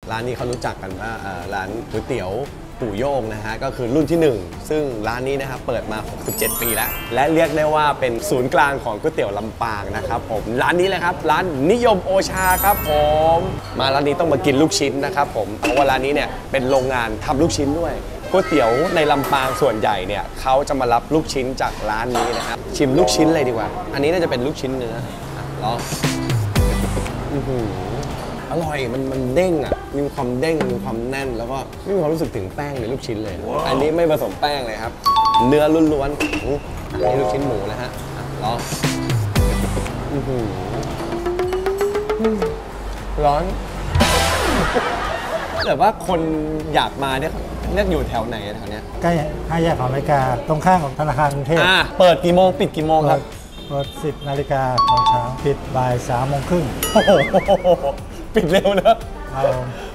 ร้านนี้เขารู้จักกันว่าร้านก๋วยเตี๋ยวปู่โย่งนะฮะก็คือรุ่นที่ 1ซึ่งร้านนี้นะครับเปิดมา67ปีแล้วและเรียกได้ว่าเป็นศูนย์กลางของก๋วยเตี๋ยวลำปางนะครับผมร้านนี้เลยครับร้านนิยมโอชาครับผมมาร้านนี้ต้องมากินลูกชิ้นนะครับผมเพราะว่าร้านนี้เนี่ยเป็นโรงงานทำลูกชิ้นด้วยก๋วยเตี๋ยวในลำปางส่วนใหญ่เนี่ยเขาจะมารับลูกชิ้นจากร้านนี้นะครับชิมลูกชิ้นเลยดีกว่าอันนี้น่าจะเป็นลูกชิ้นเนื้อลองอร่อยมันเด้งอ่ะมีความเด้งมีความแน่นแล้วก็มีความรู้สึกถึงแป้งในลูกชิ้นเลย อันนี้ไม่ผสมแป้งเลยครับเนื้อล้วนๆนี่ลูกชิ้นหมูนะฮะลองร้อนแต่ว่าคนอยากมาเนี่ยเรียกอยู่แถวไหนแถวเนี้ยใกล้5 แยกของอเมริกาตรงข้างของธนาคารกรุงเทพเปิดกี่โมงปิดกี่โมงครับเปิด10 นาฬิกาตอนเช้าปิดบ่าย 3 โมงครึ่งโอ้โหปิดเร็วนะ